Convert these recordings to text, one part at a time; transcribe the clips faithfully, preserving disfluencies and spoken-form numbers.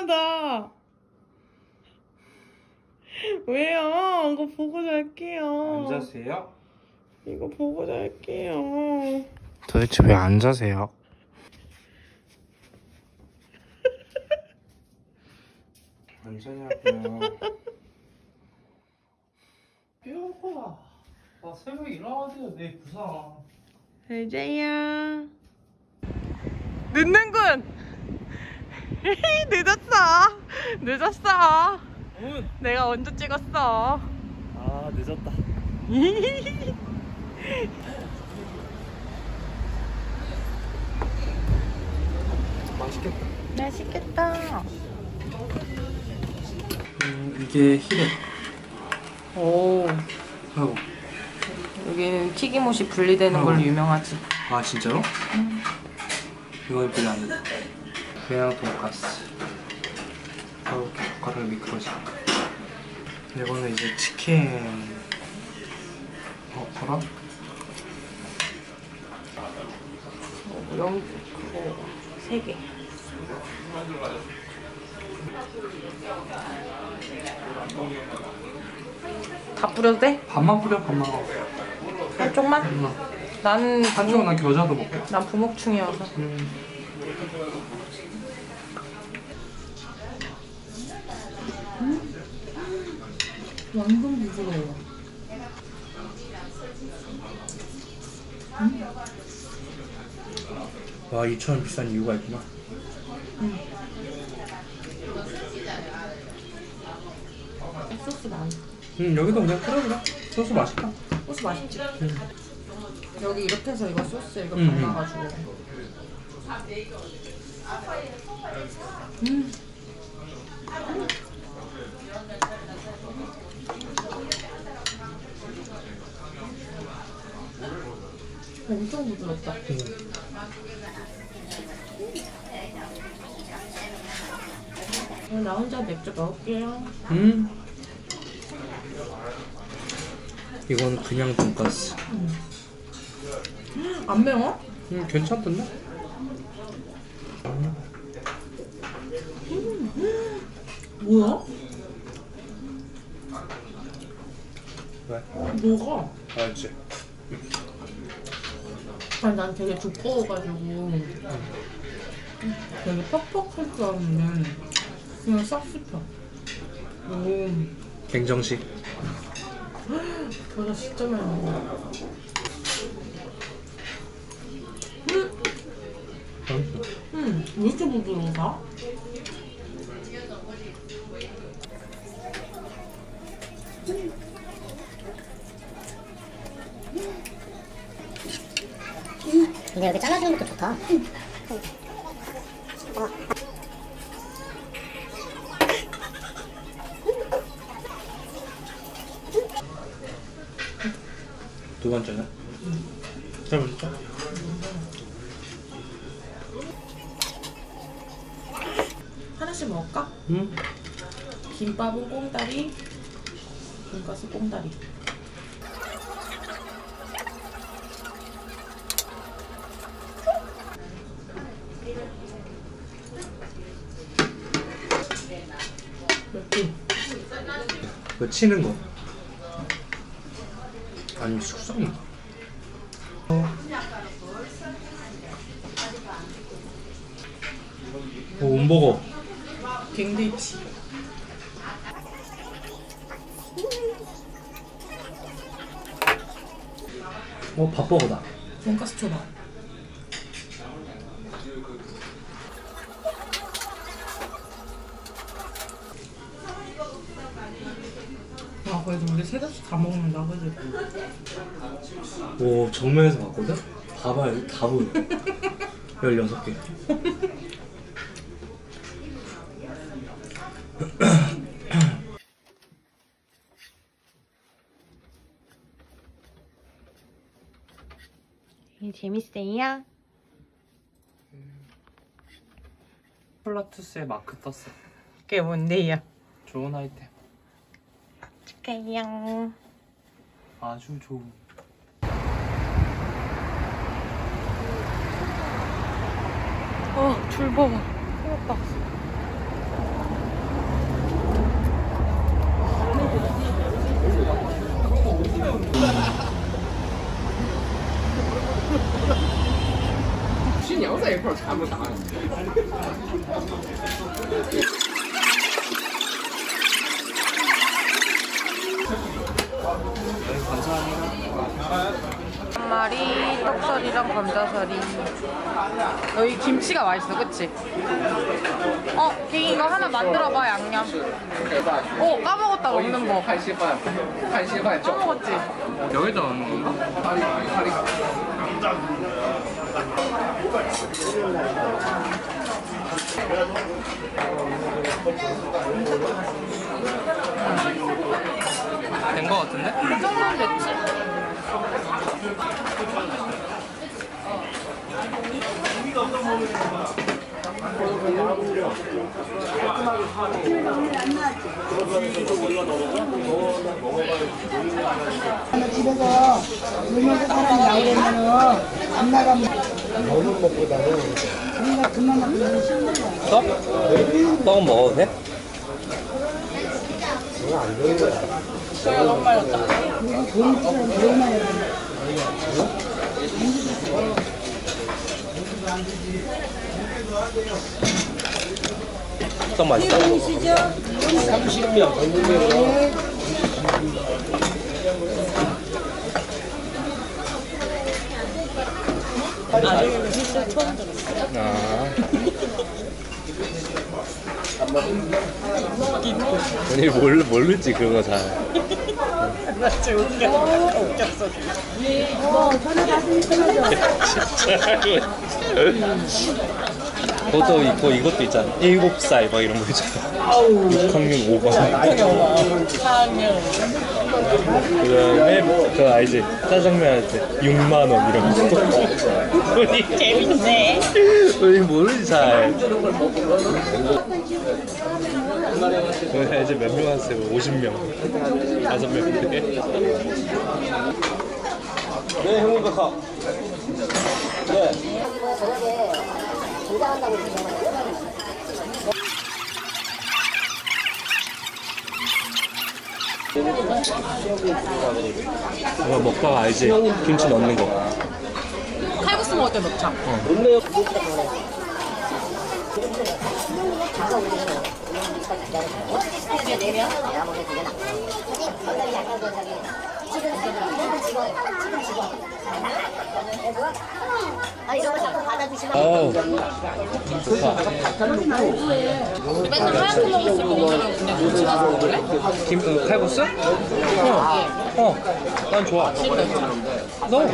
불편하다. 왜요? 이거 보고 잘게요. 안 자세요? 이거 보고 잘게요. 도대체 왜 안 자세요? 안 자냐고요. 배고파. 아, 새벽에 일어나야 돼요. 내일 부상. 잘 자요. 늦는군. 늦었어. 늦었어. 응. 내가 먼저 찍었어. 아, 늦었다. 맛있겠다. 맛있겠다. 음, 이게 히레. 오. 아이고. 여기는 튀김옷이 분리되는 어. 걸로 유명하지. 아, 진짜로? 응. 이건 분리 안 돼. 그냥 돈가스. 이렇게 젓가락을 미끄러지. 이거는 이제 치킨. 어, 뭐라? 어, 영, 그거, 세 개. 다 뿌려도 돼? 반만 뿌려, 반만. 한쪽만? 응. 나는 한쪽은 난 겨자도 먹게. 난 부먹충이어서. 음. 음? 완전 부드러워. 음? 와, 이천 원 비싼 이유가 있구나. 음. 소스 많아. 음, 여기도 그냥 뿌려, 그래. 소스 맛있다. 소스 맛있지? 음. 여기 이렇게 해서 이거 소스 이거 음, 발라가지고. 음. 엄청 부드럽다. 음. 나 혼자 맥주 먹을게요. 음. 이건 그냥 돈가스. 음. 안 매워? 음, 괜찮던데? 음. 뭐야? 왜? 뭐가? 알지? 아니 난 되게 두꺼워가지고 되게 퍽퍽할 줄 알았는데 그냥 싹 씹혀. 오. 갱정식. 겨자 진짜 많이 먹어. 음, 음, 왜 이렇게 부드러워? 근데 여기 잘라주는 것도 좋다. 응. 어. 두 번째는? 응. 잘 먹자. 하나씩 먹을까? 응. 김밥은 꽁다리, 돈가스 꽁다리. 맵지? 그 치는 거. 아니, 숙성이. 오, 온버거. 갱데이치. 어, 밥버거다. 돈가스 초밥. 아 그래도 우리 셋이서 다 먹는다 그지? 오, 정면에서 봤거든? 봐봐요, 다 보여. 열여섯 개. 재밌어요? 플라투스의 마크 떴어. 그게 뭔데요? 좋은 아이템. 축하해요. 아주 좋은. 어, 줄 봐봐. 생각봐. 한 마리 떡살이랑 감자살이. 여기 김치가 맛있어, 그치? 어, 갱이 이거 하나 만들어봐, 양념. 어, 까먹었다, 먹는 법. 까먹었지? 여기다 넣는 건가? 파리, 파리. 된 거 같은데? 그 정도면 됐지? 집에서 물 먹고 사람이 나오려면은 안 나가면 먹는 것보다는 우리가 그만 먹으면 힘든 거야. 떡? 떡은 먹어도 돼? 그건 안 되는 거야. 저희가 너무 말렸다. 그리고 돈 쓰면 너무 많이 해. 떡 맛있어? 보이시죠? 삼십 명 전국에서 아직은 실수 처음 들었어. 아. 아니 뭘 모르지 그런 거 잘. 나 진짜 웃겨. 웃겼어. 어, 전화 받으면 끊어져. 그것도 있고 이것도 있잖아. 일곱 살 막 이런 거 있잖아. 육 학년 오 반. 사 학년. 그다음에 그거 알지? 짜장면 할 때 육만 원 이런 거. 우리 재밌네. 우리 모르지 잘. 우리 이제 몇 명 왔어요? 오십 명. 다섯 명인데. 네, 형님 가. 네. 이거 먹다가 알지? 김치 넣는 거. 칼국수 먹을 때 넣자. 아, 이런 거 자꾸 받아주시면 어우, 좋다. 맨날 하얀 거 먹었을 거 오늘은 그냥 김치 넣어서 먹을래? 김, 어, 칼국수? 어, 어, 난 좋아. 넣어.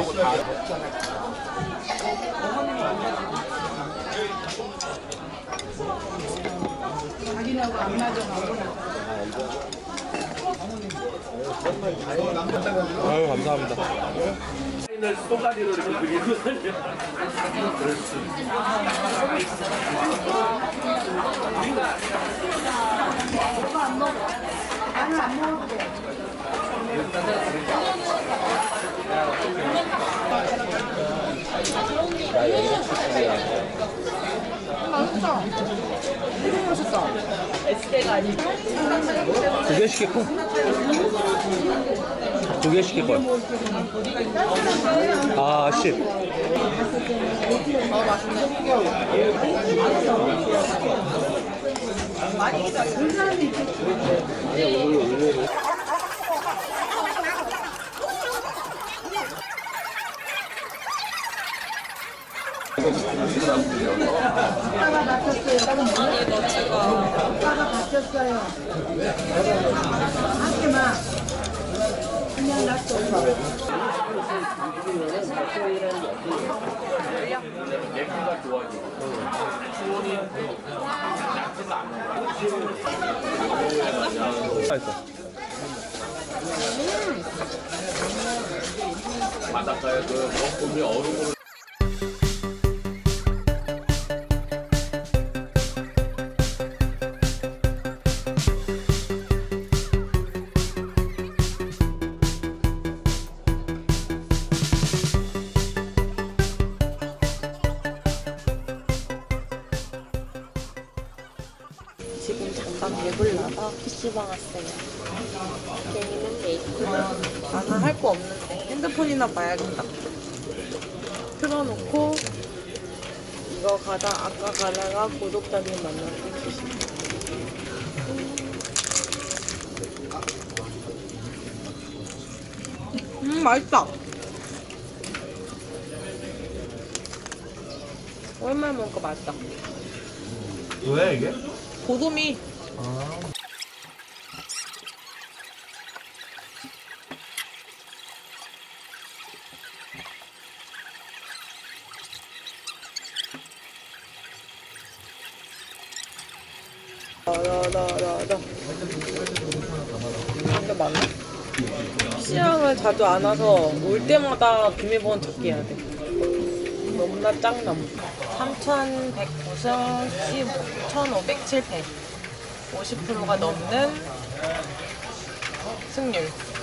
자기네하고 안 맞아. 아유, 감사합니다. 맛있어. 되게 맛있어. 에스케가 아니고. 두 개 시킬 거. 두 개 시킬 거야. 아, 씨. 어, 맛있네. 오빠가 다쳤어요. 아니, 너 지금. 오빠가 다쳤어요. 하지 마. 그냥 놔둬. 맛있어. 바닷가에 그 먹고기 얼음으로. 지금 잠깐 배불러서 피시방 왔어요. 걔는 메이크업. 나는 할 거 없는데 핸드폰이나 봐야겠다. 틀어놓고 이거 가다 아까 가다가 구독자님 만나서 주시고. 음 맛있다. 오랜만에 먹으니까 맛있다. 왜 이게? 고소미. 아. 라라라라. 근데 맞나? 시장을 자주 안 와서 올 때마다 비밀번호 찾기 해야 돼. 너무나 짱남. 삼천백구 승 천오백칠 패. 오십 퍼센트가 넘는 승률.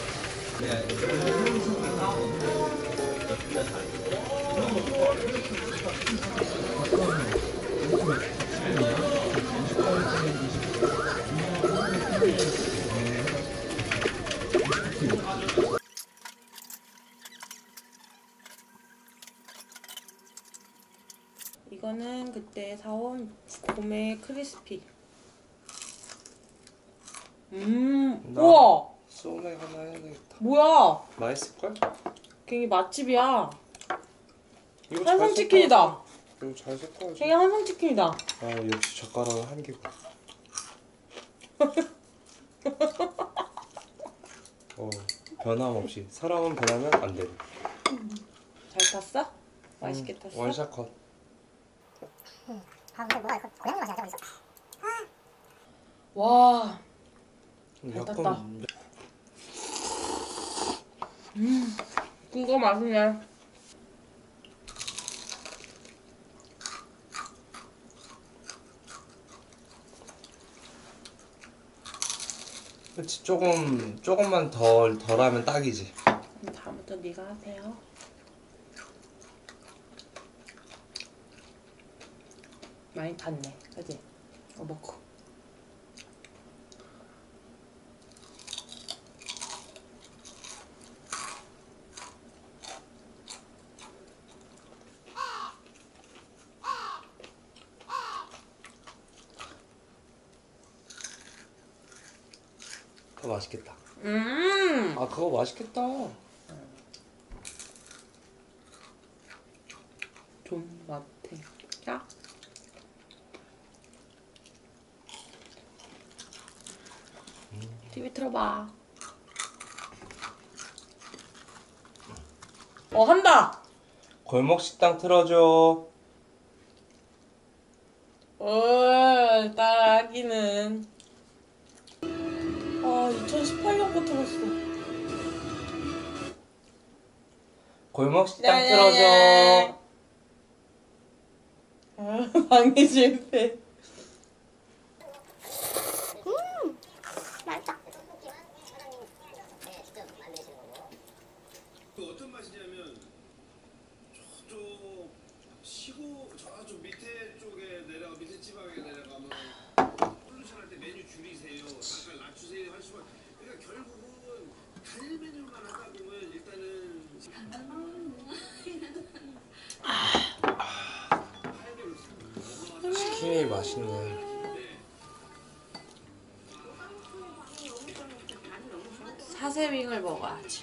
이거는 그때 사온 곰의 크리스피. 음, 나- 우와! 소맥 하나 해야 되겠다. 뭐야? 맛있을걸? 굉장히 맛집이야. 이거 잘 한성치킨이다. 섞어. 이거 잘 섞어야지. 굉장히 한성치킨이다. 아 역시 젓가락은 한 개고. 어 변함없이 사람은 변하면 안 돼. 잘 탔어? 맛있게 음, 탔어? 원샷 컷. 아 근데 뭐가 고향 맛이 나죠? 와, 잘 약간 탔다. 음, 이거 맛있네. 그렇지 조금 조금만 덜 덜하면 딱이지. 그럼 다음부터 네가 하세요. 많이 탔네, 그지? 어, 먹고. 그거 맛있겠다. 음, 아 그거 맛있겠다. 좀 맛해. 자. 티비 틀어봐. 어, 한다! 골목 식당 틀어줘. 어, 따라하기는. 아, 이천십팔 년 거 틀었어. 골목 식당 야야야. 틀어줘. 아, 방해 실패. 맛있다. 어떤 맛이냐면 저쪽 시고 저쪽 밑에 쪽에 내려가 밑에 지방에 내려가면 폴루션 할 때 메뉴 줄이세요 잠깐 낮추세요 할 수가 그러니까 결국은 단일 메뉴만 하다 보면 일단은 치킨이 맛있네. 사세윙을 먹어야지.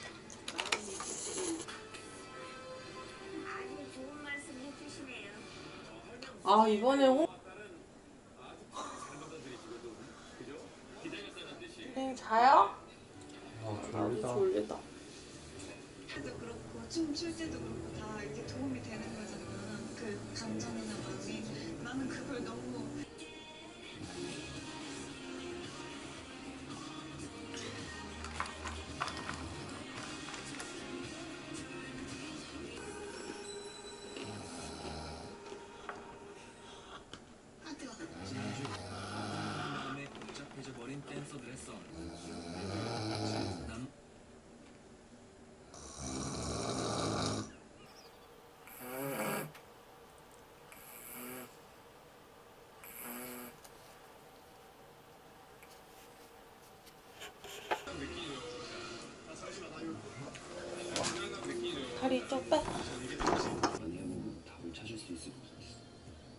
아, 이번에 홍... 선생님 자요? 아 나도 졸리다. 졸리다. 도 그렇고 춤출 때도 그렇고 다 이렇게 도움이 되는 거잖아. 그 감정이나 마음이 나는 그걸 너무 아 뜨거. 마음에 복잡해져 버린 댄서 드레서 남 다리 좀 빼. 답을 찾을 수 있을 것 같아.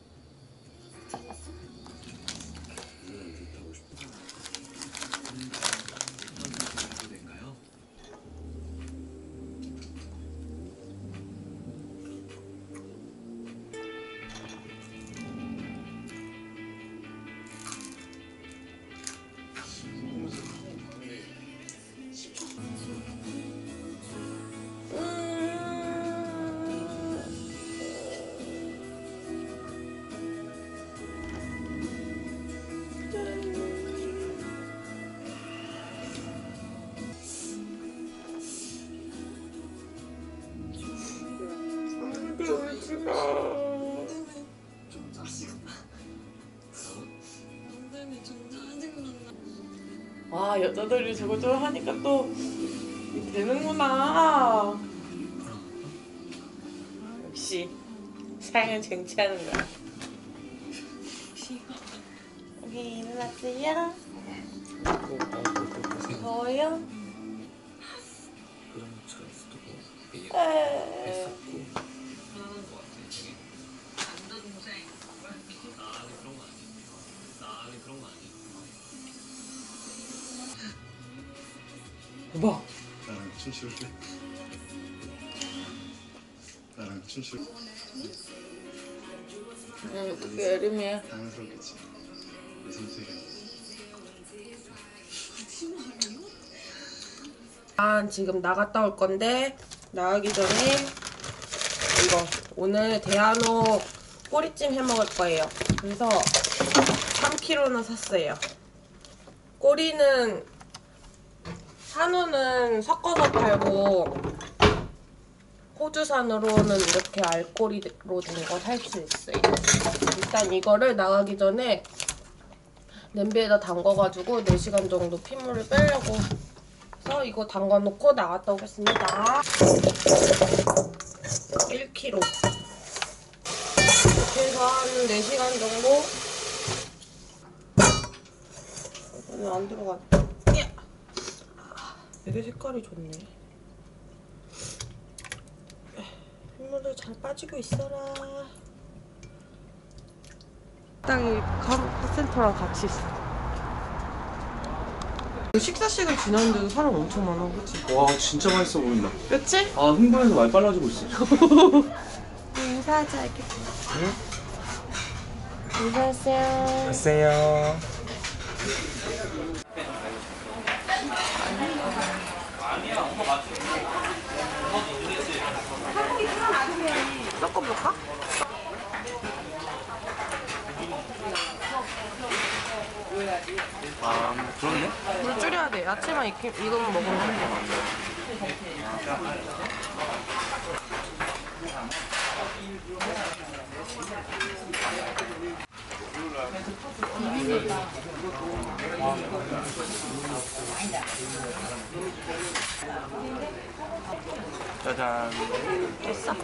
아 여자들이 저거 좀 하니까 또 되는구나. 역시 사랑은 쟁취하는 거야. 오케이 일어났어요? 더워요? 에이. 뭐? 나랑 춤출래? 나랑 춤출래? 응, 어떻게 여름이야? 당연스럽겠지. 내 선택이. 난 지금 나갔다 올 건데 나가기 전에 이거 오늘 대한호 꼬리찜 해 먹을 거예요. 그래서 삼 킬로나 샀어요. 꼬리는 한우는 섞어서 팔고 호주산으로는 이렇게 알꼬리로 된 거 살 수 있어요. 일단 이거를 나가기 전에 냄비에다 담궈가지고 네 시간 정도 핏물을 빼려고 해서 이거 담궈놓고 나갔다 오겠습니다. 일 킬로그램 이렇게 해서 한 네 시간 정도 오늘 안 들어갔다. 되게 색깔이 좋네. 핏물을 잘 빠지고 있어라. 땅이 카센터랑 같이 있어. 식사 시간 지났는데도 사람 엄청 많아, 그치? 와 진짜 맛있어 보인다. 그치? 아 흥분해서 말 빨라지고 있어. 인사하자, 이렇게. 응? 인사하세요. 안녕하세요. 섞어볼까? 아 그렇네. 물 줄여야 돼. 야채만 익히, 익으면 먹으면 안 돼. 짜잔. 됐어.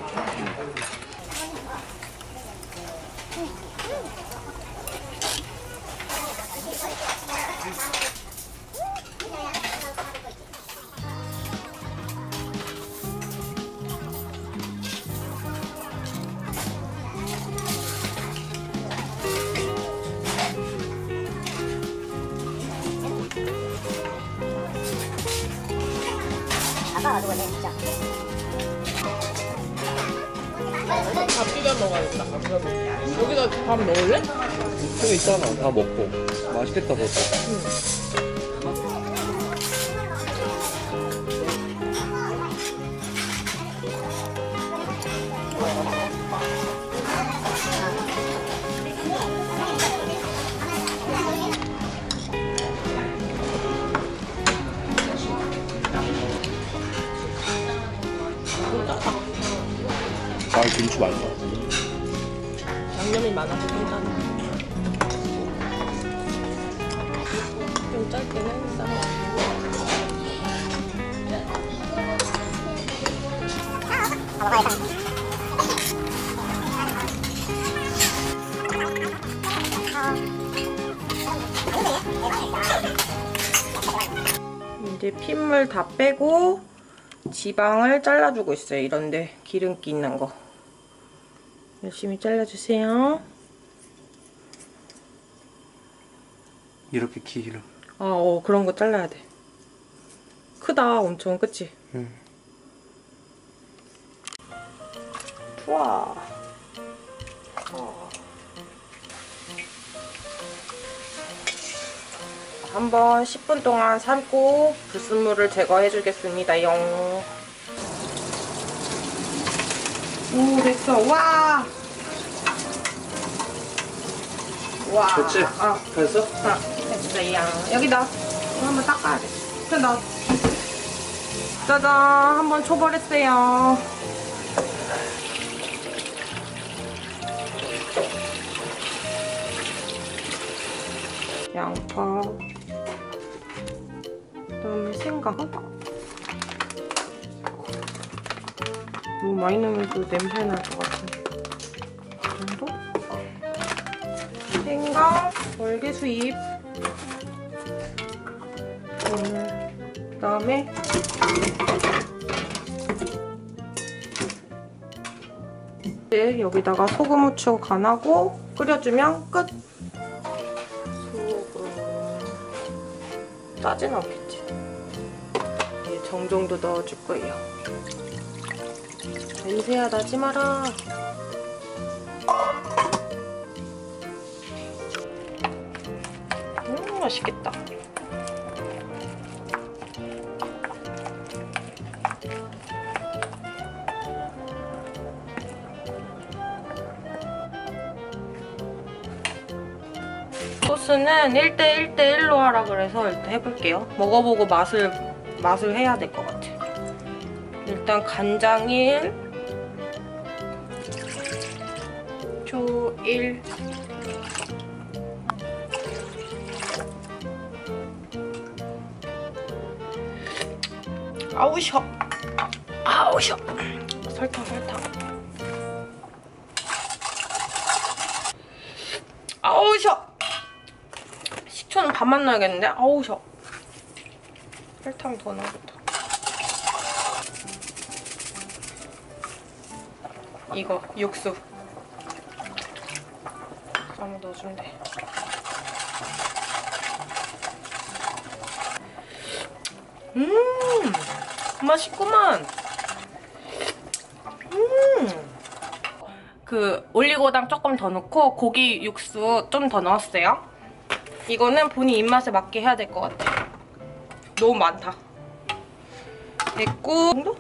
작아가지고 내 진짜. 밥 비벼 먹어야겠다. 여기다 밥 넣을래? 저기 있잖아. 다 먹고. 맛있겠다 그것도. 아 김치 맛있어. 양념이 많아서 괜찮아. 좀 짧게는 썰어. 이제 핏물 다 빼고 지방을 잘라주고 있어요. 이런데 기름기 있는 거 열심히 잘라주세요. 이렇게 길어. 아, 어, 그런 거 잘라야 돼. 크다, 엄청, 그치? 응. 좋아. 어. 한번 십 분 동안 삶고 불순물을 제거해 주겠습니다. 영. 오, 됐어. 와! 와. 됐지? 어. 됐어? 자, 됐어요. 여기다. 이거 한번 닦아야 돼. 됐다. 짜잔. 한번 초벌했어요. 양파. 그다음에 생강. 너무 많이 넣으면 또 냄새 날 것 같은데. 이 정도? 생강, 월계수잎. 음, 그다음에 이제 여기다가 소금, 후추 간하고 끓여주면 끝. 소금 짜진 않겠지. 이제 정정도 넣어줄 거예요. 냄새야 나지 마라. 음, 맛있겠다. 소스는 일 대 일 대 일로 하라 그래서 일단 해볼게요. 먹어보고 맛을 맛을 해야 될 것 같아. 일단 간장 일, 초 일, 아우셔, 아우셔, 설탕 설탕, 아우셔. 식초는 반만 넣어야겠는데? 아우셔. 설탕 더 넣어야겠다. 이거 육수 좀 넣어주면 돼. 음, 맛있구만. 음, 그 올리고당 조금 더 넣고 고기 육수 좀 더 넣었어요. 이거는 본인 입맛에 맞게 해야 될 것 같아. 너무 많다. 됐고, 정도?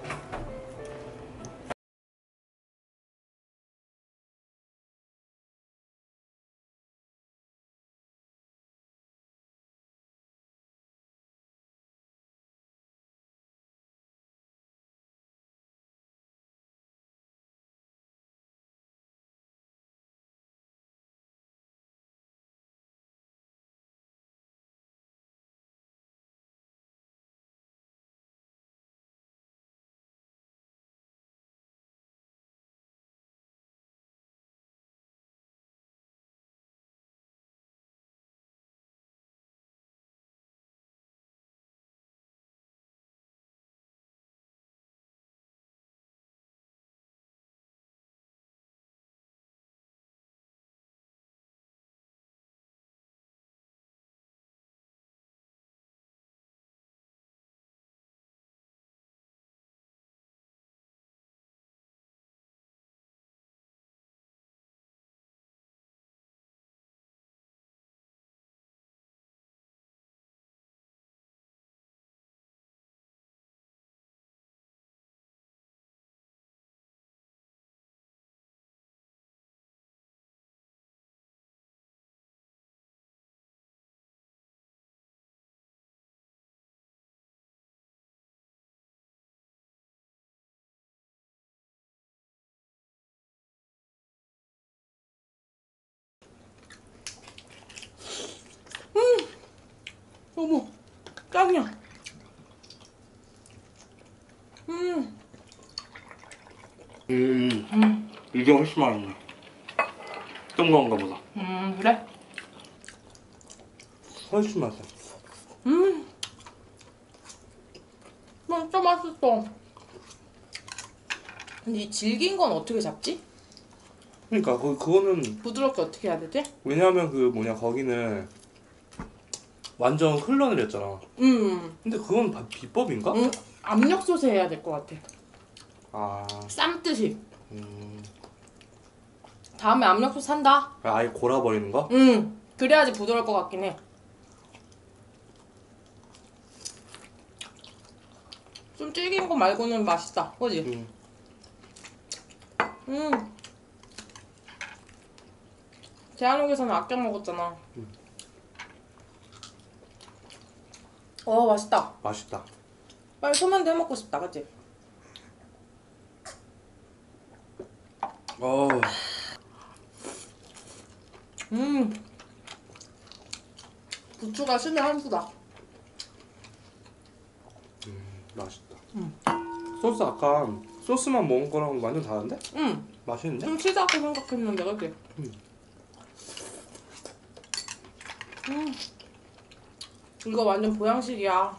음, 어머, 짱이야. 음, 음, 음, 이게 훨씬 맛있네. 뜬 건가 보다. 음, 그래? 훨씬 맛있어. 음, 진짜 맛있어. 근데 이 질긴 건 어떻게 잡지? 그러니까 그 그거는 부드럽게 어떻게 해야 되지? 왜냐하면 그 뭐냐 거기는 완전 흘러내렸잖아. 음, 근데 그건 다 비법인가? 음, 압력솥에 해야 될 것 같아. 아, 쌈듯이. 음, 다음에 압력솥 산다. 아예 골아버리는 거? 음, 그래야지 부드러울 것 같긴 해. 좀 질긴 거 말고는 맛있다. 그지? 음. 음. 대한민국에서는 아껴 먹었잖아. 음. 어, 맛있다. 맛있다. 빨리 소면도 해먹고 싶다, 그치? 어. 음. 부추가 신의 한 수다. 음, 맛있다. 응. 소스 아까 소스만 먹은 거랑 완전 다른데? 응. 맛있는데? 좀 치다고 생각했는데 그치? 응. 음. 이거 완전 보양식이야.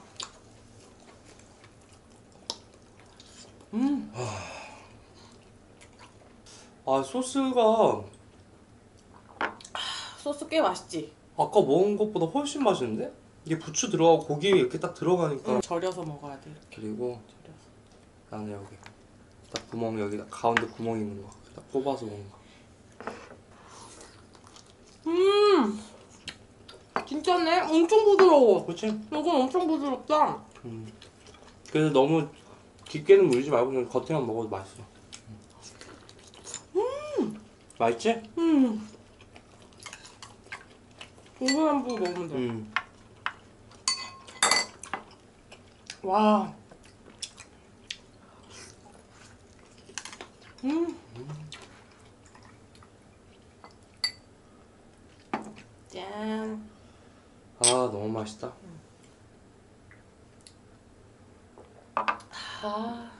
음. 아 소스가 소스 꽤 맛있지? 아까 먹은 것보다 훨씬 맛있는데? 이게 부추 들어가고 고기 이렇게 딱 들어가니까. 응, 절여서 먹어야 돼. 이렇게. 그리고 절여서. 나는 여기 딱 구멍 여기 가운데 구멍 있는 거 딱 뽑아서 먹는 거. 음. 진짜네? 엄청 부드러워. 그렇지? 이건 엄청 부드럽다. 음. 그래서 너무 깊게는 물리지 말고 그냥 겉에만 먹어도 맛있어. 음. 맛있지? 음. 이거 한번 먹으면 돼. 음. 와. 음. 짠. 아 너무 맛있다. 아.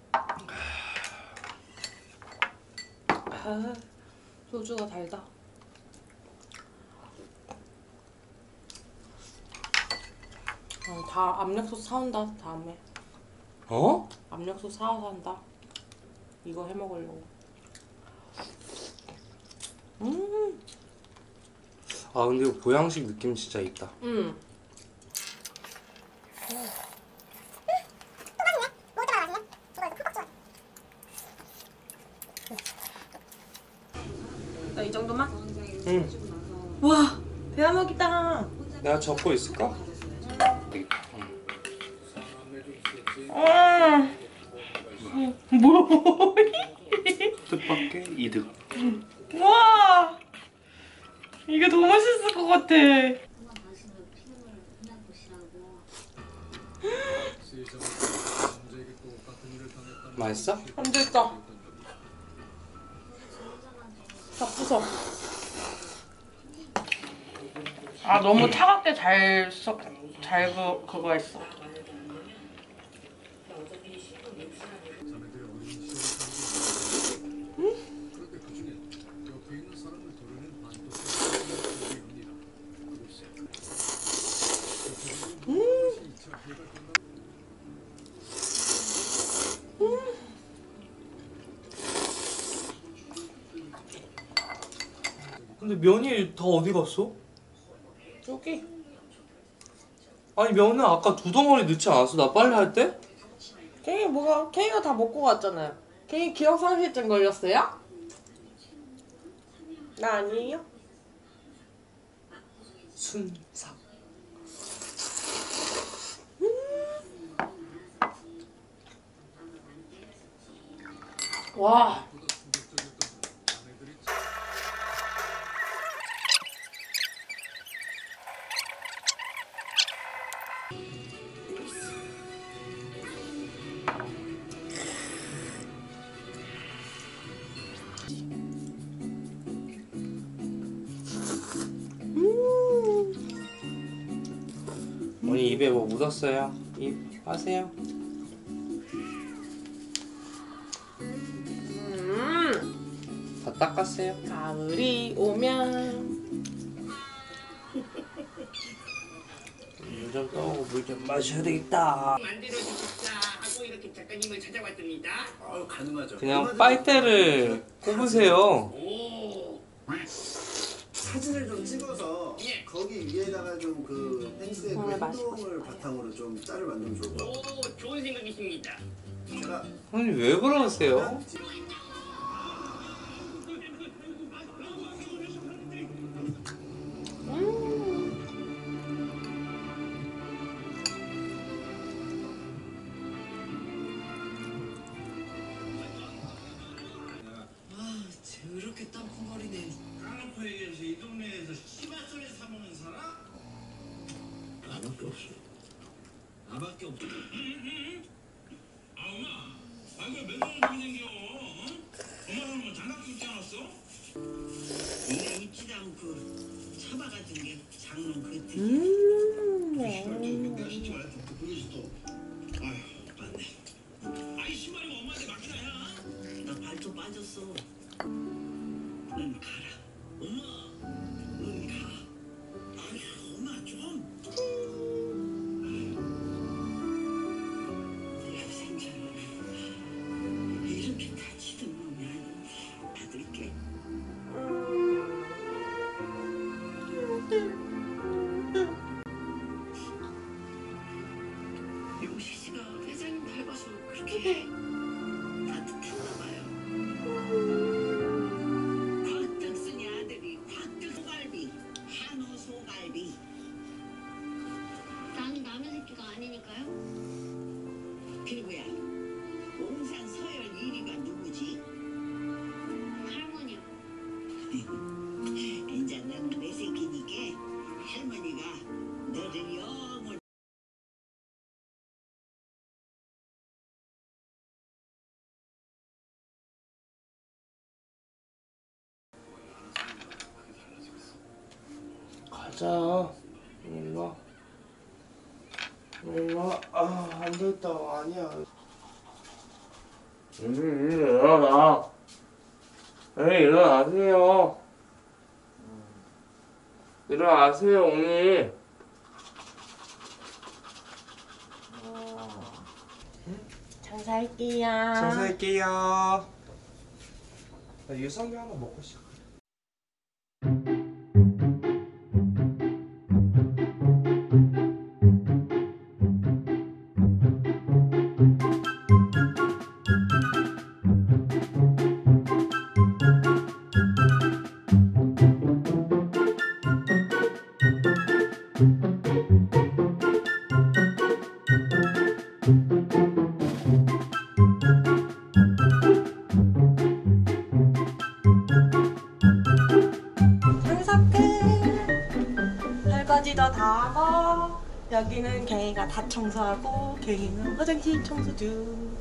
아. 소주가 달다. 어, 다 압력솥 사온다 다음에. 어? 압력솥 사와서 한다. 이거 해 먹으려고. 음. 아 근데 이거 보양식 느낌 진짜 있다. 음. 나 이 정도만? 응. 와, 대한민국이다. 내가 적고 있을까? 아. 뭐? 뜻밖의 이득. 와, 이게 더 맛있을 것 같아. 맛있어? 안 됐다. 다 부숴. 아, 너무 차갑게 잘 써, 잘 그, 그거 했어. 근데 면이 다 어디 갔어? 여기. 아니 면은 아까 두 덩어리 넣지 않았어? 나 빨래 할 때? 케이 뭐가 케이가 다 먹고 갔잖아요. 케이 기억상실증 걸렸어요? 나 아니에요? 순삭. 와. 어머니 입에 뭐 묻었어요? 입 빠세요. 음. 다 닦았어요. 가을이 오면 물 좀 떠오고 물 좀 마셔야 되겠다. 만들어주십사 하고 이렇게 작가님을 찾아왔습니다. 아 가능하죠. 그냥 빨대를 꼽으세요. 오. 사진을 좀 찍어서 거기 위에다가 좀 그 펭수의 그 행동을 바탕으로 좀 짤을 만들면 좋을 것 같아요. 오, 좋은 생각이십니다. 제가 아니 왜 그러세요? 아, 저렇게 땅콩거리네. 까놓고 얘기해서 이 동네에서 씨발소리 사먹는 사람? 나밖에 없어. 나밖에 없어. 아, 엄마. 아, 이거 맨날 그렇게 생겨. 어? 엄마는 뭐 장갑 끼지 않았어? 네가 입지도 않고 차바 같은 게 장롱 그때. 음. 시발 좀 몇 시지 말고 또 보여줘 또. 아, 그렇게 따뜻했나 봐요. 곽덕순이 아들이 곽덕 소갈비, 한우 소갈비. 나는 라면 새끼가 아니니까요. 그리고야, 옹산 서열 일 위가 누구지? 할머니요. 이제 넌 내 새끼니까 할머니가 너를 영을 가자. 일로 와. 일로 와. 아, 안 됐다. 아니야. 음, 일어나. 에이, 일어나세요. 일어나세요, 언니. 장사할게요. 장사할게요. 나 유성기 하나 먹고 싶어. 장사 끝. 설거지도 다 하고 여기는 갱이가 다 청소하고 갱이는 화장실 청소 중.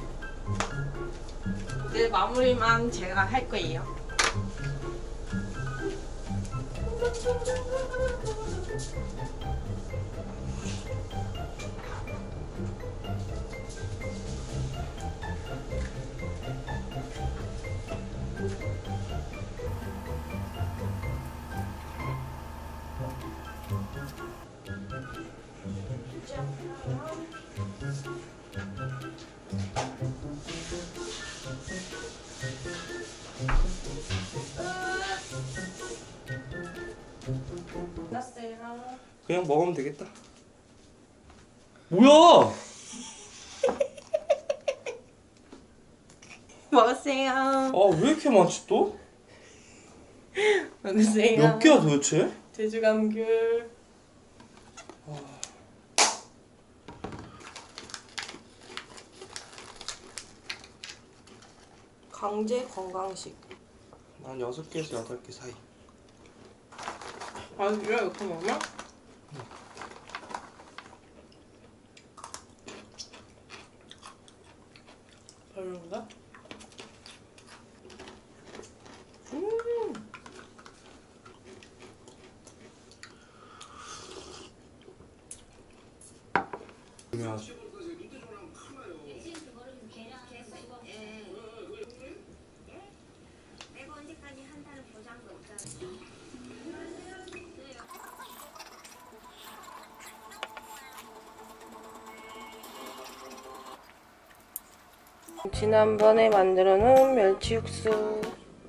이제 마무리만 제가 할 거예요. 끝났어요. 그냥 먹으면 되겠다. 뭐야? 먹었어요. 아, 왜 이렇게 많지 또? 먹으세요. 몇 개야 도대체? 제주 감귤. 강제 건강식. 난 여섯 개에서 여덟 개 사이. 아, 그래? 이렇게 먹나? 별론가? 음. 중요하지. 내가 언제까지 한다는 보장도 없잖아. 지난번에 만들어 놓은 멸치 육수.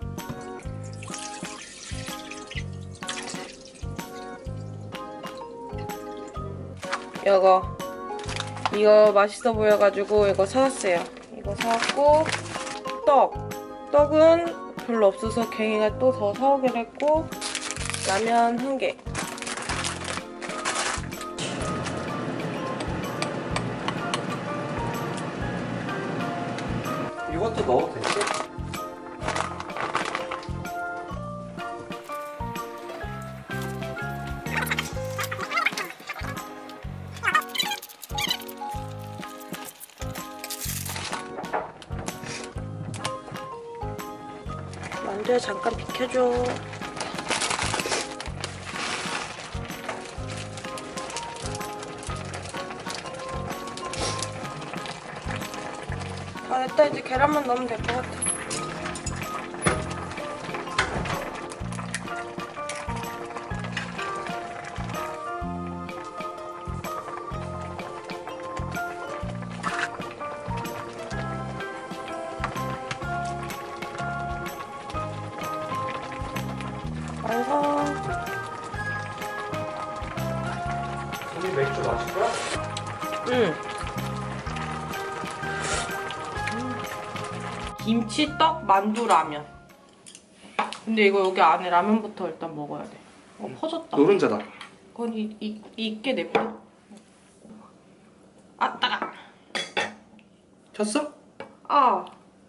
이거 이거 맛있어 보여가지고 이거 사왔어요. 이거 사왔고 떡 떡은 별로 없어서 갱이가 또 더 사오기로 했고 라면 한 개. 이것도 넣어도 되지? 만두야 잠깐 비켜줘. 아 됐다. 이제 계란만 넣으면 될 것 같아. 완성. 우리 맥주 마실 거야? 응. 김치떡 만두 라면. 근데 이거 여기 안에 라면부터 일단 먹어야 돼. 어, 퍼졌다. 노른자다. 그건 이, 이, 있게 냅둬. 아, 따가. 켰어? 아.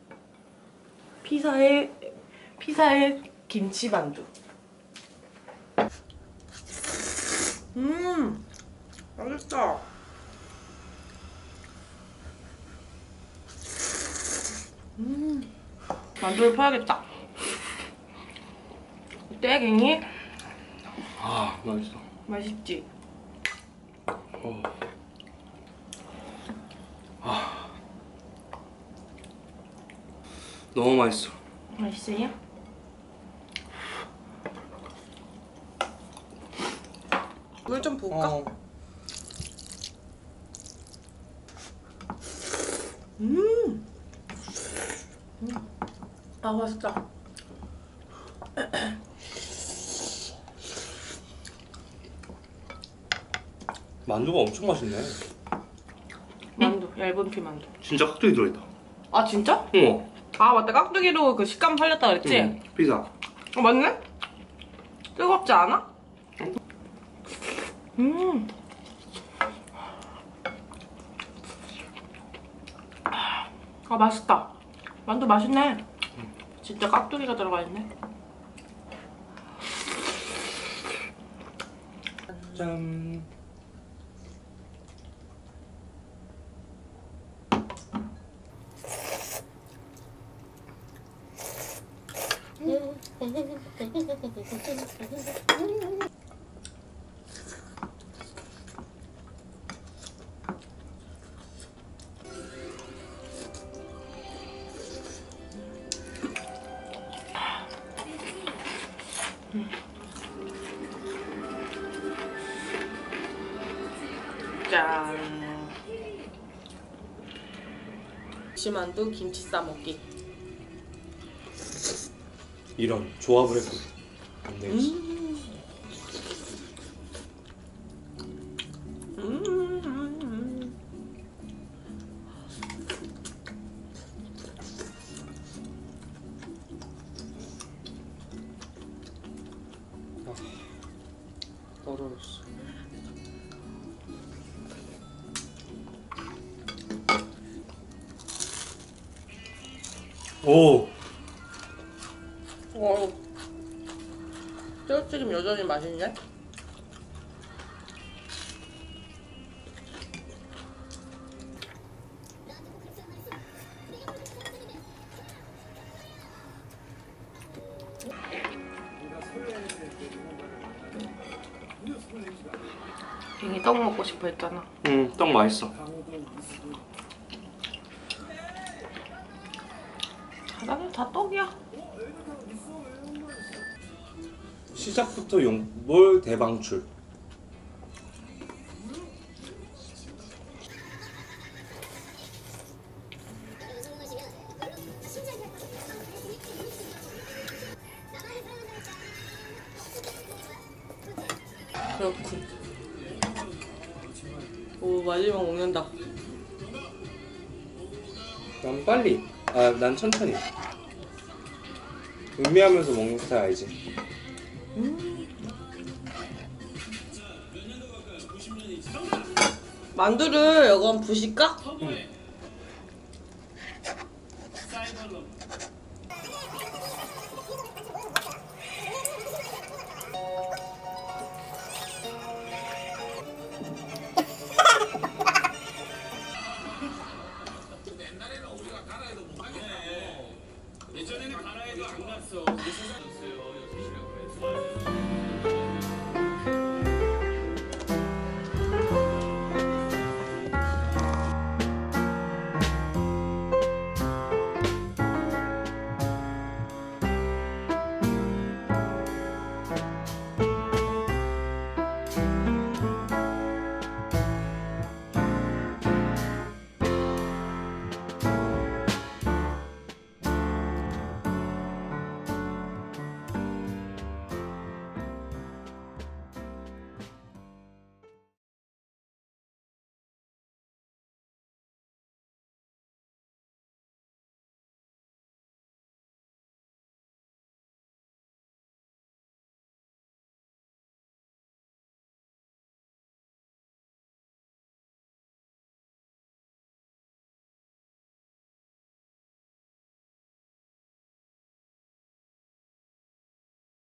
피자에, 피자에 김치 만두. 음, 맛있다. 음, 만두를 퍼야겠다. 떼갱이? 아, 맛있어. 맛있지? 어. 아, 너무 맛있어. 맛있어요? 물 좀 부을까? 어. 음. 음. 아, 맛있다. 만두가 엄청 맛있네. 만두, 얇은 피 만두. 진짜 깍두기 들어있다. 아, 진짜? 어. 아, 맞다. 깍두기로 그 식감 살렸다 그랬지? 응, 피자. 어, 맞네? 뜨겁지 않아? 음. 아, 맛있다. 만두 맛있네. 진짜 깍두기가 들어가 있네. 짠. 짠. 김치만두 김치 싸먹기. 이런 조합을 했고 안 되겠지. 음. 음. 아, 떨어졌어. 오. 어, 새우튀김 여전히 맛있네? 괜히 떡 먹고 싶어 했잖아. 응, 떡 맛있어. 바닥에 다 떡이야. 시작부터 용볼 대방출. 그렇군. 오, 마지막 먹는다. 난 빨리. 아, 난 천천히. 음미하면서 먹는 스타일 알지? 음. 만두를 이건 부실까? 응. 예전에는 가나에도 안 갔어.